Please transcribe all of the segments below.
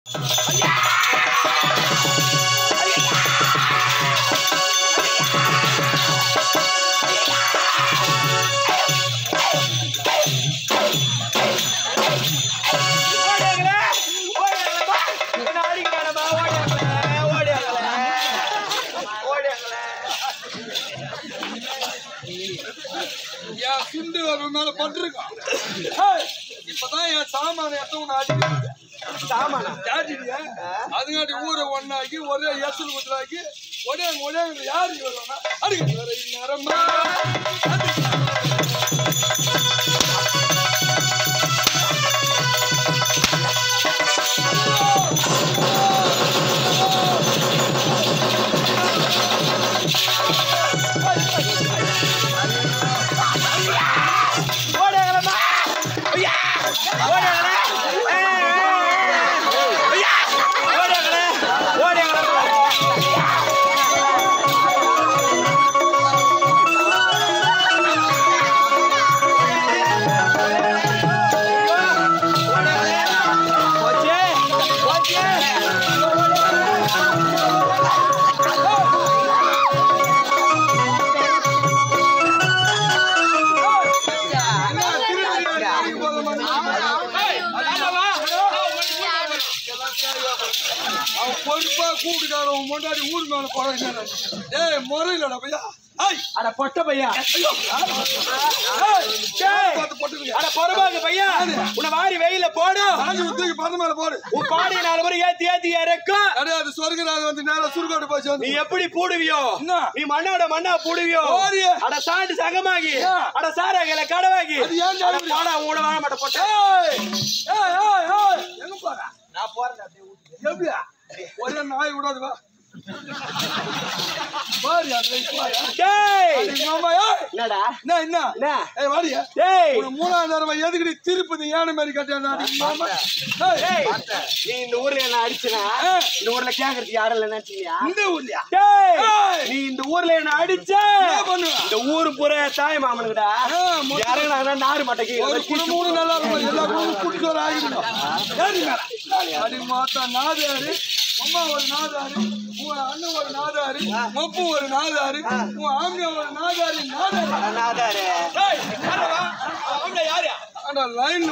சுண்டு மேல பட்டிருக்கான். இப்பதான் என் சாமான சாமான அதுங்காட்டி ஊரை ஒன்னாக்கி ஒரே எசல் குத்துறாக்கி ஒரே யாரு வருவானா அடிக்க நேரமா கூப்பிட்டுக்காரன் முன்னாடி ஊர் மேல போறாங்க. ஏய் முறையிலடா பையா அட பொட்ட பையா உன்னை வாரி வெயில போடு பறந்த மேல போடு உன் பாடி 4 முறை ஏத்தி இறக்கும் கிடையாது. சொர்க்கராஜ் வந்து நேரம் சுருக்காடு போச்சு. நீ எப்படி பூடுவியோ நீ மண்ணோட மண்ணா பூடுவியோ அட சாண்டு சங்கமாகி அட சாராங்கல கடவாகி போடா உட வாழ மாட்ட பொட்ட எங்க போற நான் போறேன் எப்படியா ஒரே நாய் விடாது வா பாரியா என்னடா என்ன வாரியா மூணாவது தடவை எதுக்கு திருப்பதி யானை மாதிரி கட்டியா நீ இந்த ஊர்ல என்ன அடிச்சுனா இந்த ஊர்ல கேக்குறது யாரும் இல்ல நினைச்சியா இந்த ஊர்லயா நீ இந்த ஊர்ல என்ன அடிச்ச இந்த ஊரு பூரா தாய் மாமனுக்குடா யாரும் நாறு மாட்டேங்க ஒரு குடும்பம் நல்லா இருக்கும் எல்லா குடும்பம் குடிச்சோர் ஆகிடும் அடி மாத்தா நாதாரு அம்மா ஒரு நாதாரு உன் அண்ணன் ஒரு நாதாரு மப்பு ஒரு நாதாரு உன் ஆமியா ஒரு நாதாரு நாதாரு யாரு லைன்ல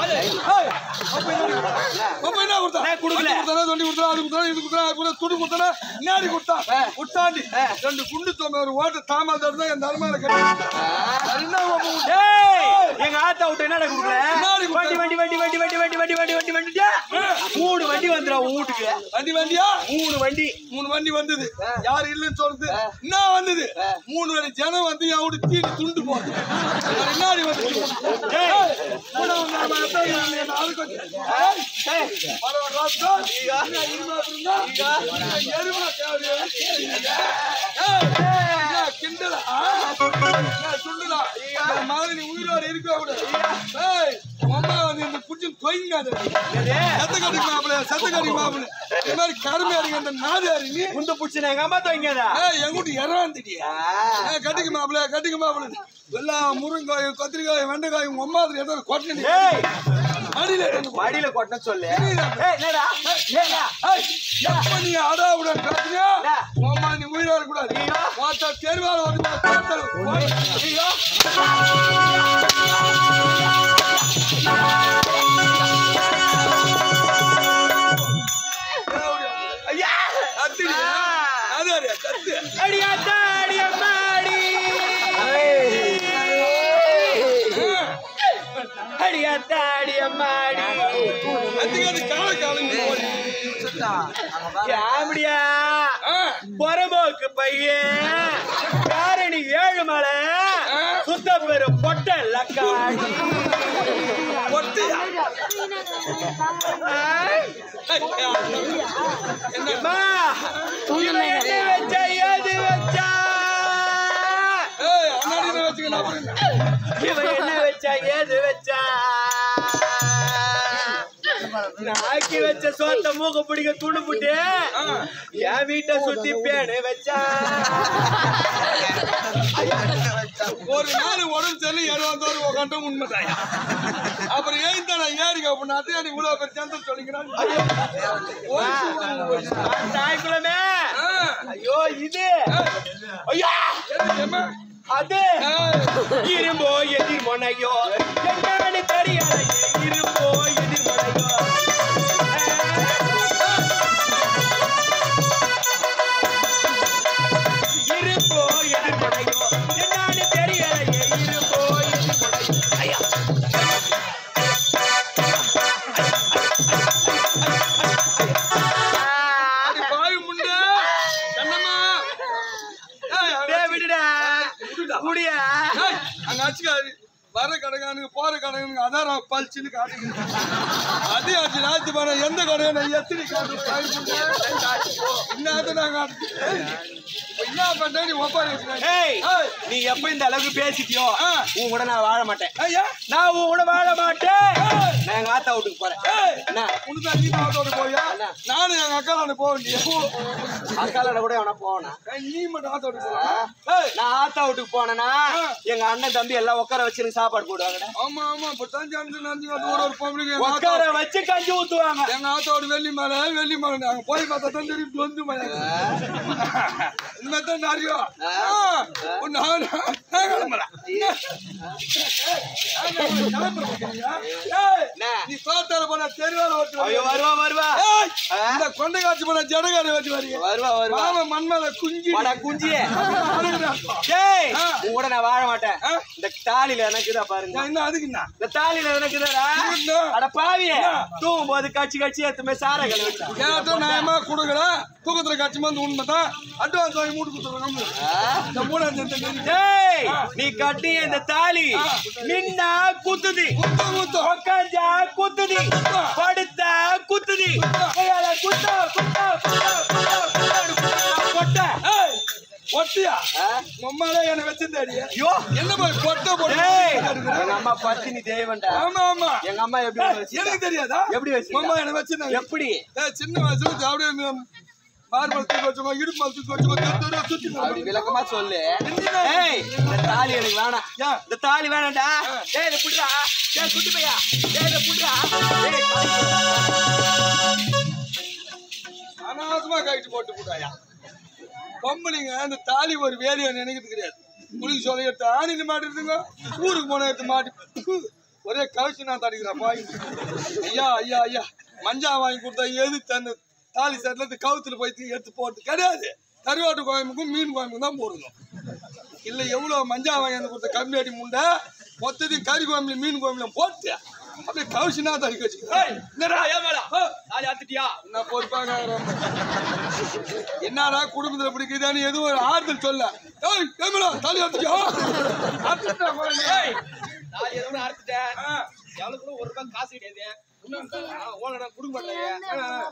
ரெண்டு குண்டு ஒரு ஓட்ட தாமாதான் என் தர்மால எங்க ஆத்தா விட்டு என்ன வண்டி வண்டி வண்டி வண்டி வண்டி வண்டி வண்டி வண்டி வண்டி வண்டி மூணு வண்டி வந்துடும் வீட்டுக்கு வண்டி வண்டியா மூணு வண்டி வந்தது யாரு இல்லைன்னு சொல்றது என்ன வந்தது 3 வண்டி ஜனம் வந்து என் வீட்டு தீனி துண்டு போகுது முன்னாடி வந்து உயிரோட இருக்க கருமையா இருக்கு அந்த நாதாரி முந்த புடிச்சு எங்க அம்மா தோங்கதா எங்கிட்ட இறாந்திட்டியா கட்டிக்கு மாப்பிள்ள கட்டிக்கு மாப்பிள்ள எல்லாம் முருங்காயும் கத்திரிக்காயும் வெண்டைக்காயும் உங்க அம்மா ஏதாவது கொட்டணி மடியில கொட்ட சொல்லு எப்ப நீ அடாவுடன் பேசுங்க உங்க அம்மா நீ உயிரா இருக்கக்கூடாது தெருவால வந்து பொறம்போக்கு பையன் காரணி 7 மலை சுத்த பெரு பொட்ட லக்காடி வச்சா ஏது வச்சா இவன் என்ன வச்சா ஏது வச்சா ஆக்கி வச்ச சோத்த மூக்க பிடிக்க துணு புட்டு என் வீட்டை சுத்தி பேனு வச்சா ஒரு நாள் உடம்பு சரி 70 உட்காந்து உண்மைதாயா அப்புறம் ஏன் நான் ஏறிக்க அப்படின்னா நீ இவ்வளவு பேர் சேர்ந்து சொல்லிக்கிறான் தாய்க்குளமே ஐயோ இது ஐயா அது இரும்போ எதிர் மொனையோ என்னன்னு தெரியல இரும்போ எதிர் மொனையோ இரும்போ எதிர் மொனையோ என்னன்னு தெரியல இரும்போ எதிர் மொனையோ ஐயா வர கடைக்கானுக்கு போற கடைக்கானுக்கு அதான் பழிச்சுன்னு காட்டுங்க அதே ஆச்சு ராஜ்ய பாரு எந்த கடையை எத்தனை காட்டு என்ன நான் என்ன பண்ற நீ ஒப்பாரி நீ எப்ப இந்த அளவுக்கு பேசிட்டியோ உன் கூட நான் வாழ மாட்டேன் நான் உன் கூட வாழ மாட்டேன் நான் எங்க ஆத்தா வீட்டுக்கு போறேன் என்ன உனக்கு நீ ஆத்தோட போயா நானும் எங்க அக்காவோட போக வேண்டிய அக்காலோட கூட எவனா போனா நீ மட்டும் ஆத்தோட நான் ஆத்தா வீட்டுக்கு போனேன்னா எங்க அண்ணன் தம்பி எல்லாம் உட்கார வச்சு எனக்கு சாப்பாடு போடுவாங்க ஆமா ஆமா ஒரு பொம்பளைங்க உட்கார வச்சு கஞ்சி ஊத்துவாங்க எங்க ஆத்தோட வெள்ளி மலை நாங்க போய் பார்த்தா தான் தெரியும் வந்து மலை இனிமேதான் நிறைய நீ பார்த்தால போனா தெருவால வருவா வருவா இந்த கொண்டை காட்சி போன ஜடகாரி வச்சு வரீங்க வருவா வருவா மண் மேல குஞ்சி குஞ்சியே கூட நான் வாழ மாட்டேன் இந்த தாலியில எனக்குதா பாருங்க என்ன அதுக்கு என்ன இந்த தாலியில எனக்குதா அட பாவியே தூங்கும் போது கட்சி எத்துமே சார கேட்ட நியாயமா கொடுக்கல தூக்கத்துல கட்சி வந்து உண்மைதான் அட்வான்ஸ் வாங்கி மூட்டு கொடுத்துருவாங்க நீ கட்டி இந்த தாலி நின்னா குத்துதி உக்காஞ்சா குத்துதி படுத்தா குத்துதி பொட்டியா அம்மாலே என்ன வச்சிருந்தாடி ஐயோ என்ன பொட்ட போட்டு எங்க அம்மா பத்தினி தேவன்டா ஆமா ஆமா எங்க அம்மா எப்படி எனக்கு தெரியாதா எப்படி வச்சு அம்மா என்ன வச்சிருந்தாங்க எப்படி சின்ன வயசுல அப்படியே மார்பல் தூக்கி வச்சுமா இடுப்பு தூக்கி வச்சுமா சுத்தி அப்படி விளக்கமா சொல்லு இந்த தாலி எனக்கு வேணாம் இந்த தாலி வேணாம்டா இத புடுறா குட்டி பையா இத புடுறா அனாவசியமா கைட்டு போட்டு போட்டாயா பொம்பளைங்க அந்த தாலி ஒரு வேலையை நினைக்கிறது கிடையாது குளிக்கு சொல்ல எடுத்து ஆணில மாட்டிருந்துங்க ஊருக்கு போன எடுத்து மாட்டி ஒரே கழிச்சு நான் தடிக்கிறேன் பாய் ஐயா ஐயா ஐயா மஞ்சா வாங்கி கொடுத்தா எது அந்த தாலி சட்டில இருந்து கவுத்துல போய் எடுத்து போட்டு கிடையாது கருவாட்டு கோயம்புக்கும் மீன் கோயம்புக்கும் தான் போடணும் இல்லை எவ்வளோ மஞ்சா வாங்கி கொடுத்த கம்மியாடி முண்டை மொத்தத்தையும் கறி கோயம்புல மீன் கோயம்புல போட்டு அப்படியே கவுச்சுனா தடிக்க வச்சுக்கிறேன் என்ன பொறுப்பாங்க என்னடா குடும்பத்துல பிடிக்குதான்னு எதுவும் ஒரு ஆறுதல் சொல்ல தாலி அறுத்துட்டியா எவ்வளவு ஒரு ரூபாய் காசு கிடையாது குடுக்க மாட்டேன்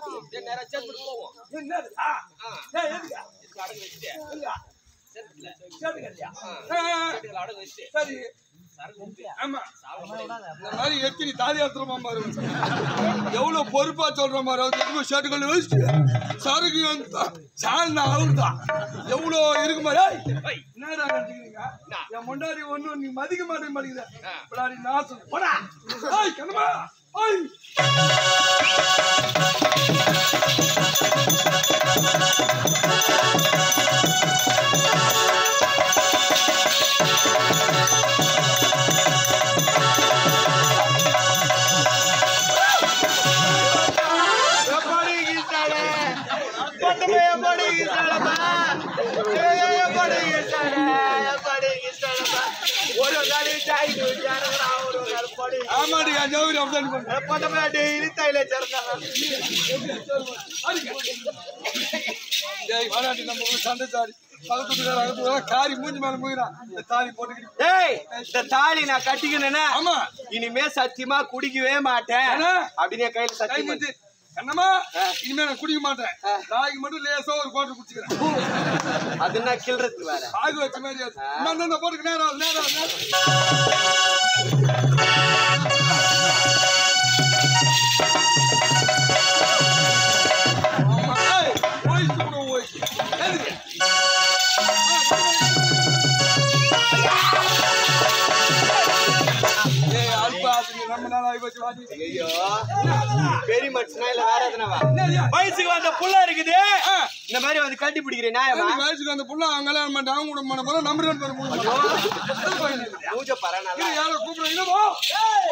சரி ஆமா இந்த மாதிரி எத்தனை தாலி அறுத்துறமா பாரு எவ்வளவு பொறுப்பா சொல்ற மாதிரி ஷர்ட்டுகள் வச்சுட்டு சருக்கு சால்னா அவருதான் எவ்வளோ இருக்கு மாதிரி என்னடா நினைச்சுக்கிறீங்க என் முன்னாடி ஒன்னும் நீ மதிக்க மாட்டேங்க நான் சொல்ல கண்ணமா ஆமாடி ஜவுரி அப்சன் பண்ணு பட்டமே டெய்லி தைல சேர்ந்தாங்க டேய் வாடாடி நம்ம சண்டை சாரி பக்கத்துல காரி மூஞ்சி மேல மூயிரா இந்த தாலி போட்டுக்கிட்டு டேய் இந்த தாலி நான் கட்டிக்கணும்னா ஆமா இனிமே சத்தியமா குடிக்கவே மாட்டேன் அப்படியே கையில சத்தியம் என்னமா இனிமே நான் குடிக்க மாட்டேன் நாய்க்கு மட்டும் லேசா ஒரு கோட்டை குடிச்சுக்கிறேன் அது என்ன கிள்றதுக்கு வேற ஆகு வச்ச மாதிரி நான் போட்டுக்கு நேரம் நேரம் ஐயோ பெரிய மனுஷனா இல்ல வேற எதுனாவா என்னது? வயசுக்கு வந்த புள்ள இருக்குது இந்த மாதிரி வந்து கட்டி பிடிக்கிறேன் நியாயமா வயசுக்கு அந்த புள்ள அவங்க கல்யாணம் பண்ணிட்டு அவங்க கூட பண்ண போற நம்பர் பூஜை பரவாயில்ல யாரோ கூப்பிடுறீங்களோ